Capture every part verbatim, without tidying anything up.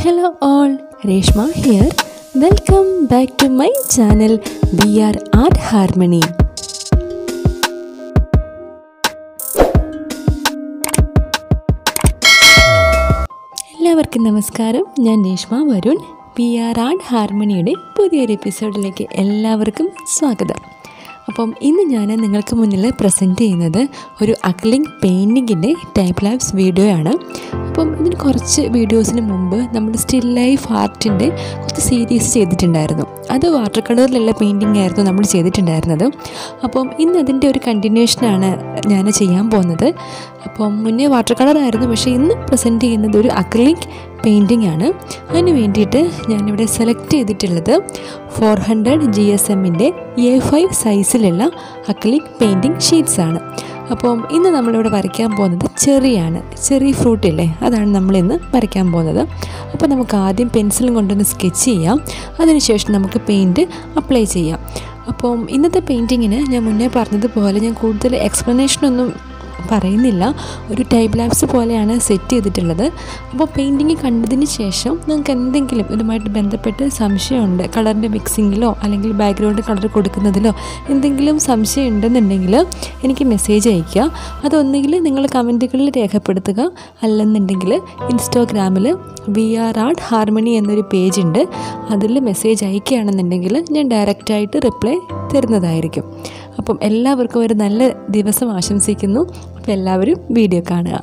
Hello all, Reshma here. Welcome back to my channel V R Art Harmony. എല്ലാവർക്കും നമസ്കാരം. ഞാൻ Reshma Varun. V R art ഹാർമണിയുടെ പുതിയൊരു എപ്പിസോഡിലേക്ക് എല്ലാവർക്കും സ്വാഗതം. അപ്പം ഇന്ന് ഞാൻ നിങ്ങൾക്ക് മുന്നിൽ പ്രസൻറ്റ് ചെയ്യുന്നത് ഒരു അക്രിലിക് പെയിൻറ്റിങ്ങിൻ്റെ ടൈം ലാപ്സ് വീഡിയോ ആണ്. അപ്പം ഇതിന് കുറച്ച് വീഡിയോസിന് മുമ്പ് നമ്മൾ സ്റ്റിൽ ലൈഫ് ആർട്ടിൻ്റെ കുറച്ച് സീരീസ് ചെയ്തിട്ടുണ്ടായിരുന്നു. അത് വാട്ടർ കളറിലുള്ള പെയിൻറ്റിംഗ് ആയിരുന്നു നമ്മൾ ചെയ്തിട്ടുണ്ടായിരുന്നത്. അപ്പം ഇന്ന് അതിൻ്റെ ഒരു കണ്ടിന്യൂഷനാണ് ഞാൻ ചെയ്യാൻ പോകുന്നത്. അപ്പം മുന്നേ വാട്ടർ കളറായിരുന്നു, പക്ഷേ ഇന്ന് പ്രസൻറ്റ് ചെയ്യുന്നത് ഒരു അക്രിലിക് പെയിൻറ്റിംഗ് ആണ്. അതിന് വേണ്ടിയിട്ട് ഞാനിവിടെ സെലക്ട് ചെയ്തിട്ടുള്ളത് ഫോർ ഹൺഡ്രഡ് ജി എസ് എമ്മിൻ്റെ എ ഫൈവ് സൈസിലുള്ള അക്രിലിക് പെയിൻറ്റിംഗ് ഷീറ്റ്സ് ആണ്. അപ്പം ഇന്ന് നമ്മളിവിടെ വരയ്ക്കാൻ പോകുന്നത് ചെറിയാണ്, ചെറി ഫ്രൂട്ടില്ലേ, അതാണ് നമ്മളിന്ന് വരയ്ക്കാൻ പോകുന്നത്. അപ്പോൾ നമുക്ക് ആദ്യം പെൻസിലും കൊണ്ടൊന്ന് സ്കെച്ച് ചെയ്യാം, അതിനുശേഷം നമുക്ക് പെയിൻറ്റ് അപ്ലൈ ചെയ്യാം. അപ്പം ഇന്നത്തെ പെയിൻറ്റിങ്ങിന് ഞാൻ മുന്നേ പറഞ്ഞതുപോലെ ഞാൻ കൂടുതൽ എക്സ്പ്ലനേഷനൊന്നും പറയുന്നില്ല, ഒരു ടൈം ലാപ്സ് പോലെയാണ് സെറ്റ് ചെയ്തിട്ടുള്ളത്. അപ്പോൾ പെയിൻറ്റിങ് കണ്ടതിന് ശേഷം നിങ്ങൾക്ക് എന്തെങ്കിലും ഇതുമായിട്ട് ബന്ധപ്പെട്ട് സംശയമുണ്ട്, കളറിൻ്റെ മിക്സിങ്ങിലോ അല്ലെങ്കിൽ ബാക്ക്ഗ്രൗണ്ട് കളർ കൊടുക്കുന്നതിലോ എന്തെങ്കിലും സംശയം ഉണ്ടെന്നുണ്ടെങ്കിൽ എനിക്ക് മെസ്സേജ് അയയ്ക്കുക. അതൊന്നുകിൽ നിങ്ങൾ കമൻറ്റുകളിൽ രേഖപ്പെടുത്തുക, അല്ലെന്നുണ്ടെങ്കിൽ ഇൻസ്റ്റാഗ്രാമിൽ വി ആർ ആർട്ട് ഹാർമണി എന്നൊരു പേജ് ഉണ്ട്, അതിൽ മെസ്സേജ് അയക്കുകയാണെന്നുണ്ടെങ്കിൽ ഞാൻ ഡയറക്റ്റായിട്ട് റിപ്ലൈ തരുന്നതായിരിക്കും. അപ്പം എല്ലാവർക്കും ഒരു നല്ല ദിവസം ആശംസിക്കുന്നു. അപ്പോൾ എല്ലാവരും വീഡിയോ കാണുക.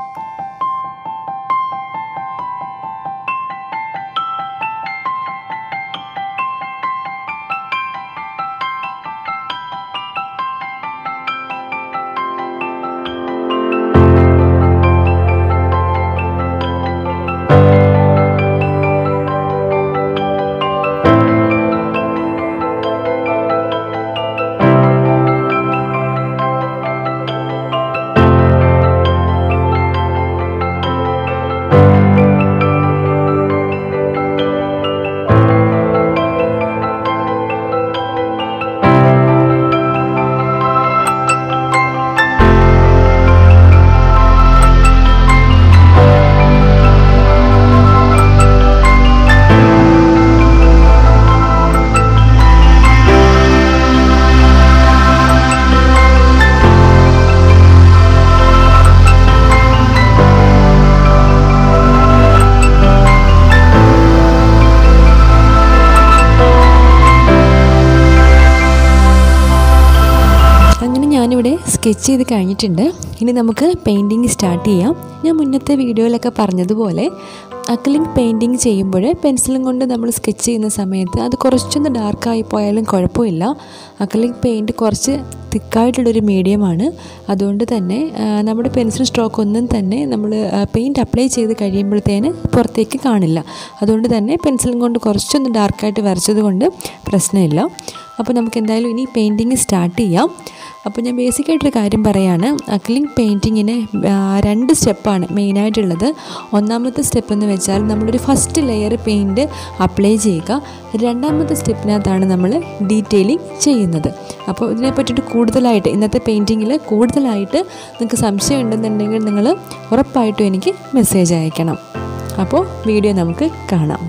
ഞാനിവിടെ സ്കെച്ച് ചെയ്ത് കഴിഞ്ഞിട്ടുണ്ട്. ഇനി നമുക്ക് പെയിൻറ്റിങ് സ്റ്റാർട്ട് ചെയ്യാം. ഞാൻ മുന്നത്തെ വീഡിയോയിലൊക്കെ പറഞ്ഞതുപോലെ അക്രിലിക് പെയിൻറ്റിങ് ചെയ്യുമ്പോൾ പെൻസിലും കൊണ്ട് നമ്മൾ സ്കെച്ച് ചെയ്യുന്ന സമയത്ത് അത് കുറച്ചൊന്ന് ഡാർക്കായി പോയാലും കുഴപ്പമില്ല. അക്രിലിക് പെയിൻറ്റ് കുറച്ച് തിക്കായിട്ടുള്ളൊരു മീഡിയമാണ്. അതുകൊണ്ട് തന്നെ നമ്മുടെ പെൻസിൽ സ്ട്രോക്ക് ഒന്നും തന്നെ നമ്മൾ പെയിൻറ്റ് അപ്ലൈ ചെയ്ത് കഴിയുമ്പോഴത്തേന് പുറത്തേക്ക് കാണില്ല. അതുകൊണ്ട് തന്നെ പെൻസിലും കൊണ്ട് കുറച്ചൊന്ന് ഡാർക്കായിട്ട് വരച്ചത് കൊണ്ട് പ്രശ്നമില്ല. അപ്പോൾ നമുക്ക് എന്തായാലും ഇനി പെയിൻറ്റിങ് സ്റ്റാർട്ട് ചെയ്യാം. അപ്പോൾ ഞാൻ ബേസിക്കായിട്ടൊരു കാര്യം പറയുകയാണ്. അക്രിലിക് പെയിൻറ്റിങ്ങിന് രണ്ട് സ്റ്റെപ്പാണ് മെയിനായിട്ടുള്ളത്. ഒന്നാമത്തെ സ്റ്റെപ്പ് എന്ന് വെച്ചാൽ നമ്മളൊരു ഫസ്റ്റ് ലെയർ പെയിൻറ്റ് അപ്ലൈ ചെയ്യുക. രണ്ടാമത്തെ സ്റ്റെപ്പിനകത്താണ് നമ്മൾ ഡീറ്റെയിലിംഗ് ചെയ്യുന്നത്. അപ്പോൾ ഇതിനെ പറ്റിയിട്ട് കൂടുതലായിട്ട് ഇന്നത്തെ പെയിൻറ്റിങ്ങിൽ കൂടുതലായിട്ട് നിങ്ങൾക്ക് സംശയം ഉണ്ടെന്നുണ്ടെങ്കിൽ നിങ്ങൾ ഉറപ്പായിട്ടും എനിക്ക് മെസ്സേജ് അയക്കണം. അപ്പോൾ വീഡിയോ നമുക്ക് കാണാം.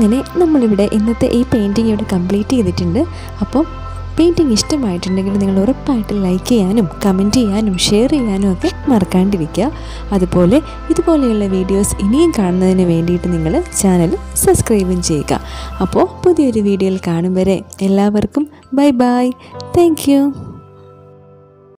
അങ്ങനെ നമ്മളിവിടെ ഇന്നത്തെ ഈ പെയിൻറ്റിങ് ഇവിടെ കംപ്ലീറ്റ് ചെയ്തിട്ടുണ്ട്. അപ്പോൾ പെയിൻറ്റിങ് ഇഷ്ടമായിട്ടുണ്ടെങ്കിൽ നിങ്ങൾ ഉറപ്പായിട്ട് ലൈക്ക് ചെയ്യാനും കമൻറ്റ് ചെയ്യാനും ഷെയർ ചെയ്യാനും ഒക്കെ മറക്കാണ്ടിരിക്കുക. അതുപോലെ ഇതുപോലെയുള്ള വീഡിയോസ് ഇനിയും കാണുന്നതിന് വേണ്ടിയിട്ട് നിങ്ങൾ ചാനൽ സബ്സ്ക്രൈബും ചെയ്യുക. അപ്പോൾ പുതിയൊരു വീഡിയോയിൽ കാണും വരെ എല്ലാവർക്കും ബൈ ബൈ. Thank you.